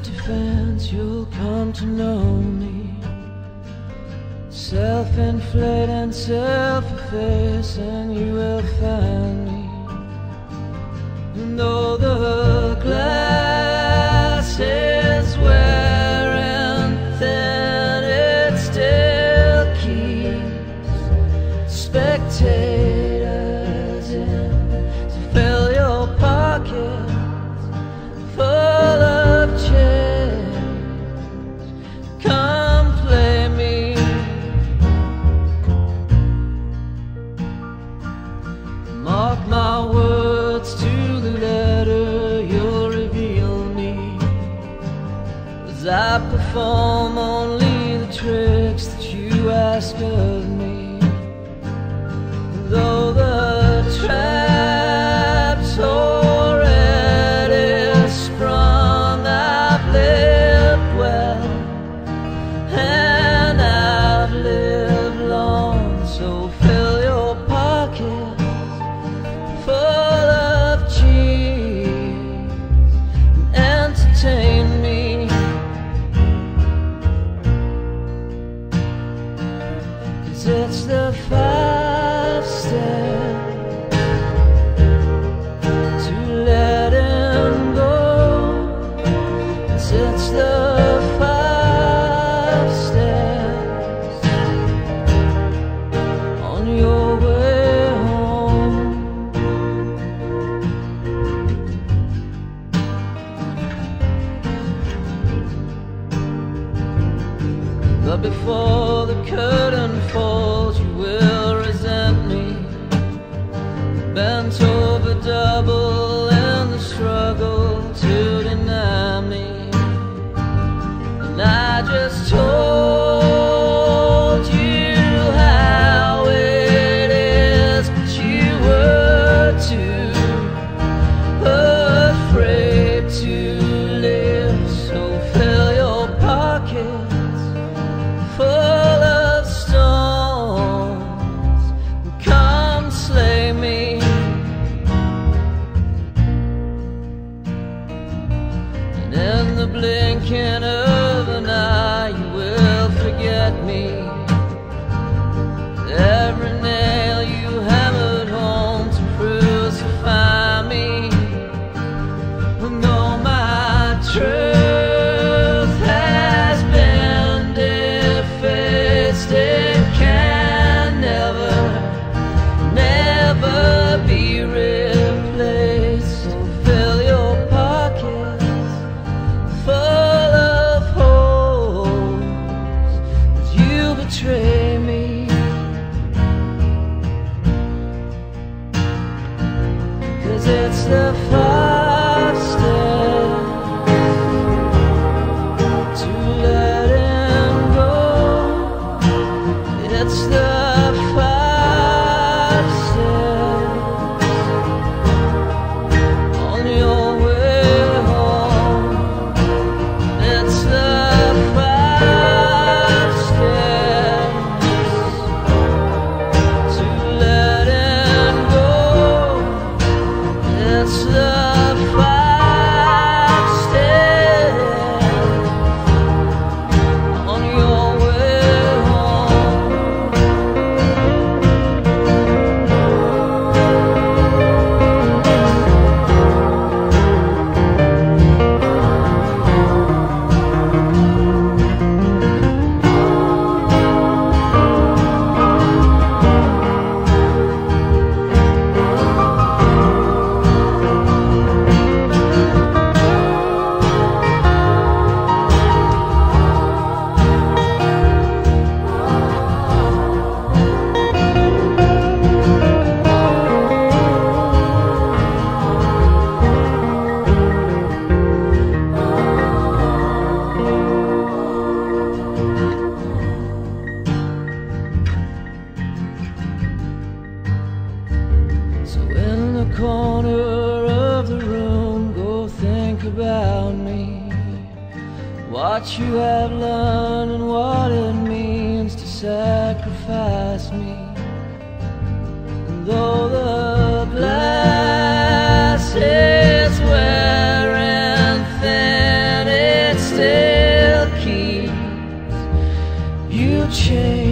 self-defense, you'll come to know me. Self-inflate and self-efface, and you will find me. And though the glass is wearing thin, it still keeps spectators in. So fill your pockets full of change. Come play me. Mark my words to the letter, you'll reveal me. As I perform only the tricks that you ask of me. Though the trap's already sprung, I've lived well and I've lived long. So fill your pockets full of cheese and entertain me. 'Cause it's the 5 steps to letting go. 'Cause it's the 5 steps on your way home. But before the curtain falls, you will resent me. Bent over double in the struggle to deny me. And I just told you how it is, but you were too afraid to live. So fill your pockets full of stones and come slay me. And in the blinking of an eye, you will forget me. Every nail you hammered home to crucify me. And though my truth has been defaced, it can never, never be replaced. So fill your pockets full of holes, 'cause you betray me. 'Cause it's the 5 steps to letting go. It's the 5 steps on your way home. It's the 5 steps to letting go. It's the 5 steps on your way home. So in the corner of the room, go think about me. What you have learned and what it means to sacrifice me. And though the glass is wearing thin, it's change.